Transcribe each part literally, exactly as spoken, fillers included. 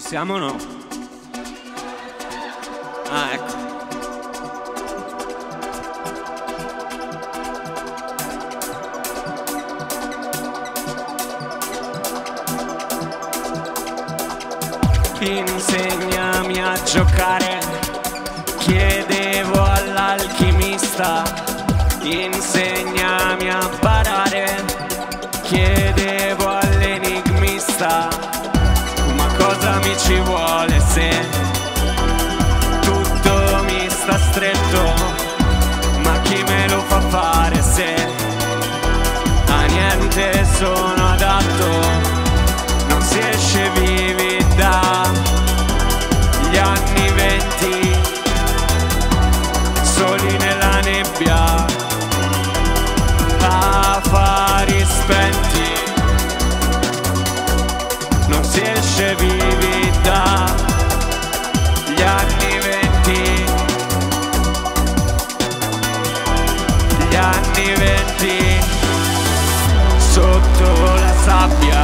siamo o no? Ah, ecco. Insegnami a giocare, chiedevo all'alchimista. Insegnami a barare, chiedevo all'enigmista. Ma cosa mi ci vuole se tutto mi sta stretto? Ma chi me lo fa fare se a niente sono adatto? Non si esce vivi dagli anni venti, soli nella nebbia, affari spenti. Non si esce vivi dagli anni venti, gli anni venti. Sotto la sabbia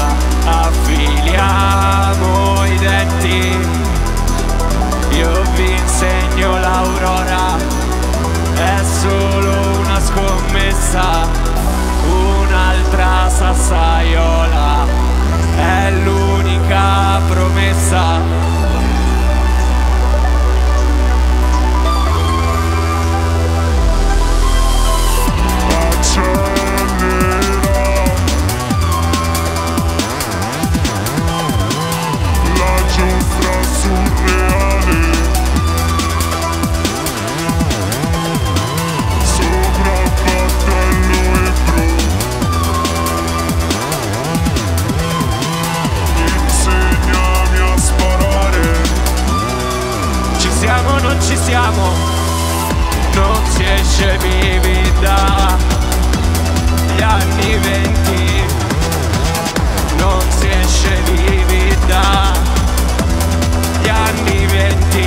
affiliamo i denti. Io vi insegno l'aurora, è solo una scommessa. Un'altra sassaiola è l'unica promessa. Non ci siamo, non si esce vivi dagli anni venti, non si esce vivi dagli anni venti.